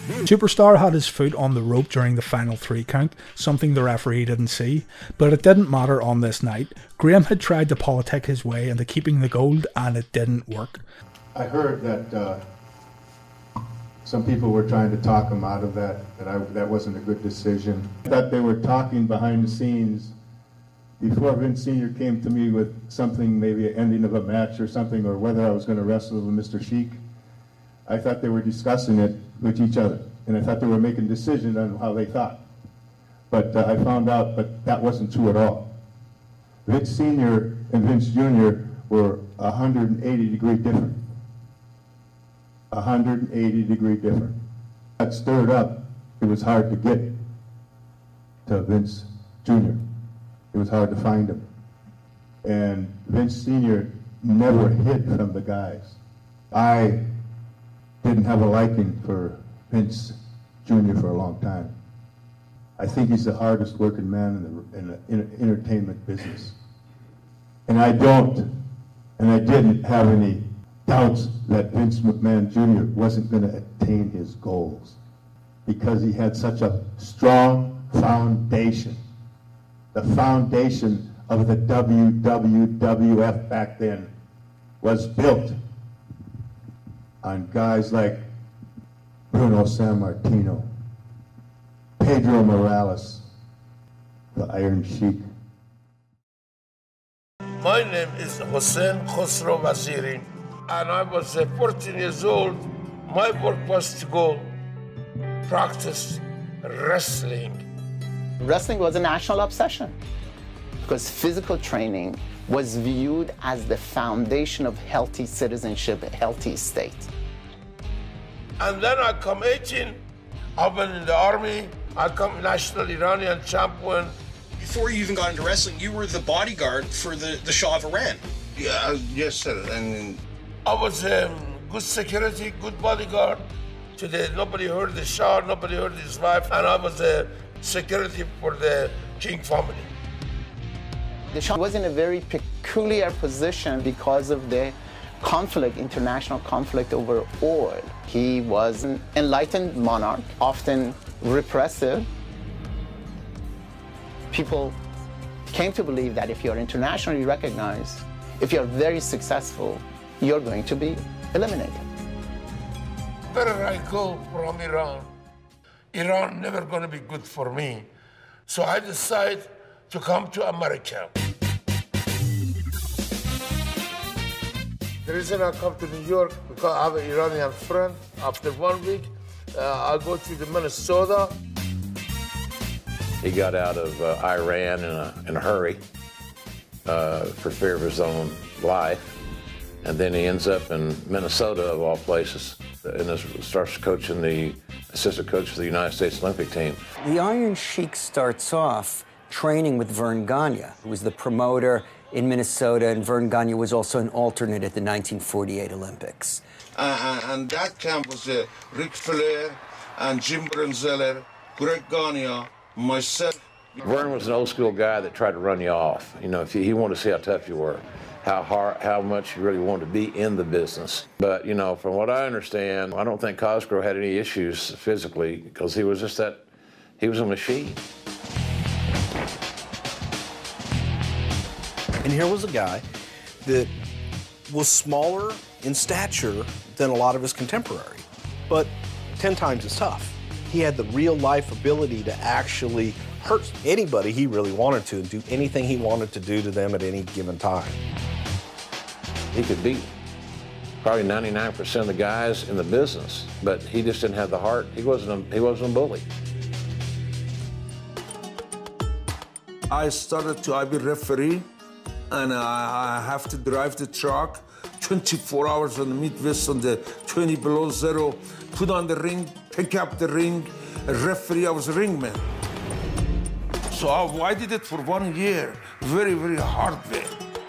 Superstar had his foot on the rope during the final 3 count, something the referee didn't see, but it didn't matter on this night. Graham had tried to politic his way into keeping the gold and it didn't work. I heard that some people were trying to talk him out of that wasn't a good decision. I thought they were talking behind the scenes before Vince Sr. came to me with something, maybe an ending of a match or something, or whether I was going to wrestle with Mr. Sheik. I thought they were discussing it with each other, and I thought they were making decisions on how they thought. But I found out that wasn't true at all. Vince Sr. and Vince Jr. were 180-degree different. 180-degree different. Got stirred up, it was hard to get to Vince Jr. It was hard to find him. And Vince Sr. never hid from the guys. I didn't have a liking for Vince Jr. for a long time. I think he's the hardest working man in the entertainment business. And I didn't have any doubts that Vince McMahon Jr. wasn't going to attain his goals because he had such a strong foundation. The foundation of the WWF back then was built on guys like Bruno Sammartino, Pedro Morales, the Iron Sheik. My name is Hossein Khosrow Vaziri, and I was 14 years old. My work was to go practice wrestling. Wrestling was a national obsession because physical training was viewed as the foundation of healthy citizenship, a healthy state. And then I come 18, I've been in the army, I come national Iranian champion. Before you even got into wrestling, you were the bodyguard for the Shah of Iran. Yeah, yes, sir. And I was good security, good bodyguard. Today, nobody heard the Shah, nobody heard his wife, and I was security for the King family. The Shah was in a very peculiar position because of the conflict, international conflict over oil. He was an enlightened monarch, often repressive. People came to believe that if you're internationally recognized, if you're very successful, you're going to be eliminated. Wherever I go from Iran never going to be good for me. So I decide to come to America. The reason I come to New York, because I have an Iranian friend. After 1 week, I go to the Minnesota. He got out of Iran in a hurry for fear of his own life. And then he ends up in Minnesota, of all places, and starts coaching the assistant coach for the United States Olympic team. The Iron Sheik starts off training with Vern Gagne, who was the promoter in Minnesota, and Vern Gagne was also an alternate at the 1948 Olympics. And that camp was Ric Flair and Jim Brunzeller, Greg Gagne, myself. Vern was an old school guy that tried to run you off. You know, if he wanted to see how tough you were, how much you really wanted to be in the business. But, you know, from what I understand, I don't think Cosgrove had any issues physically because he was just he was a machine. And here was a guy that was smaller in stature than a lot of his contemporary, but 10 times as tough. He had the real life ability to actually hurt anybody he really wanted to and do anything he wanted to do to them at any given time. He could beat probably 99% of the guys in the business, but he just didn't have the heart. He wasn't a bully. I started to be referee, and I have to drive the truck 24 hours on the Midwest on the 20 below zero, put on the ring, pick up the ring, a referee, I was a ringman. So I did it for 1 year, very, very hard way.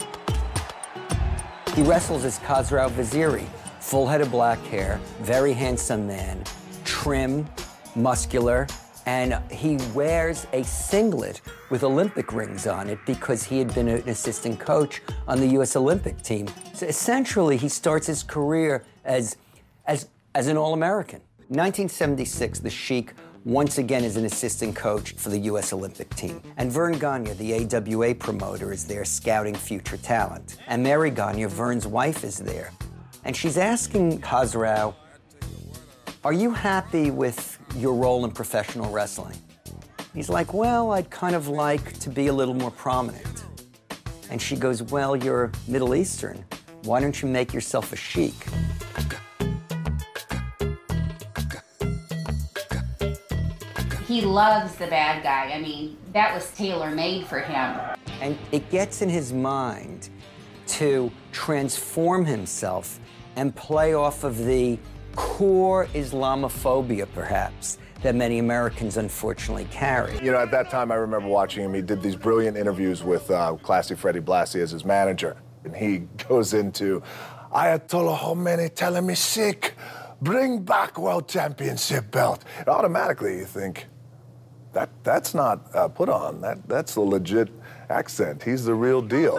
He wrestles as Khosrow Vaziri, full head of black hair, very handsome man, trim, muscular, and he wears a singlet with Olympic rings on it because he had been an assistant coach on the U.S. Olympic team. So essentially, he starts his career as an All-American. In 1976, the Sheik once again is an assistant coach for the U.S. Olympic team. And Vern Gagne, the AWA promoter, is there scouting future talent. And Mary Gagne, Vern's wife, is there. And she's asking Khosrow, are you happy with your role in professional wrestling? He's like, well, I'd kind of like to be a little more prominent. And she goes, well, you're Middle Eastern. Why don't you make yourself a sheik? He loves the bad guy. I mean, that was tailor-made for him. And it gets in his mind to transform himself and play off of the core Islamophobia, perhaps, that many Americans unfortunately carry. You know, at that time, I remember watching him. He did these brilliant interviews with Classy Freddie Blassie as his manager. And he goes into, Ayatollah Khomeini telling me sick, bring back World Championship belt. And automatically you think, that's not put on. That's a legit accent. He's the real deal.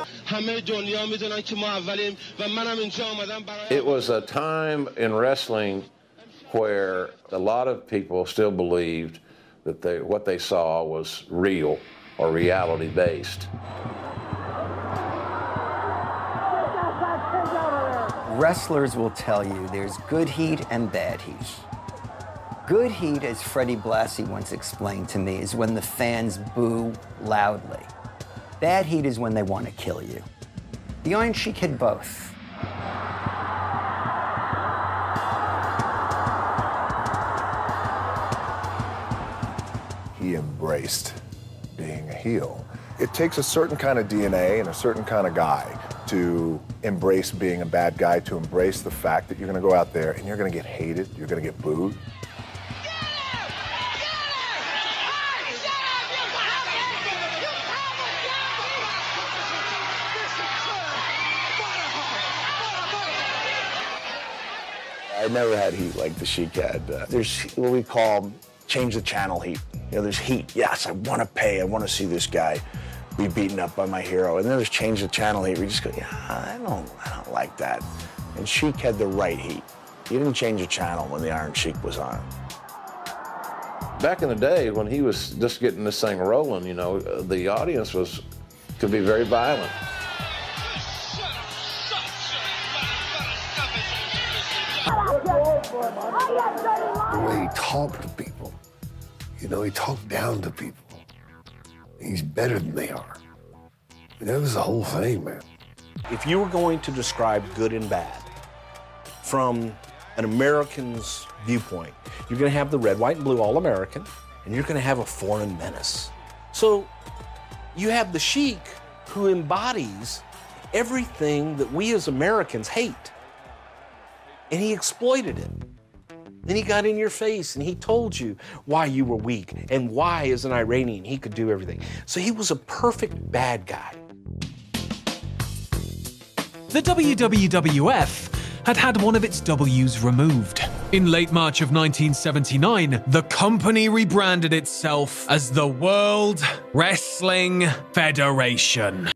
It was a time in wrestling where a lot of people still believed that what they saw was real or reality-based. Wrestlers will tell you there's good heat and bad heat. Good heat, as Freddie Blassie once explained to me, is when the fans boo loudly. Bad heat is when they want to kill you. The Iron Sheik had both. He embraced being a heel. It takes a certain kind of DNA and a certain kind of guy to embrace being a bad guy, to embrace the fact that you're going to go out there and you're going to get hated, you're going to get booed. I never had heat like the Sheik had. There's what we call change the channel heat. You know, there's heat. Yes, I want to pay. I want to see this guy be beaten up by my hero. And then there's change the channel heat. We just go, yeah, I don't like that. And Sheik had the right heat. You didn't change the channel when the Iron Sheik was on. Back in the day when he was just getting this thing rolling, you know, the audience could be very violent. The way he talked to people, you know, he talked down to people. He's better than they are. That was the whole thing, man. If you were going to describe good and bad from an American's viewpoint, you're going to have the red, white, and blue All-American, and you're going to have a foreign menace. So you have the Sheik who embodies everything that we as Americans hate. And he exploited it. Then he got in your face and he told you why you were weak and why, as an Iranian, he could do everything. So he was a perfect bad guy. The WWF had one of its W's removed. In late March of 1979, the company rebranded itself as the World Wrestling Federation.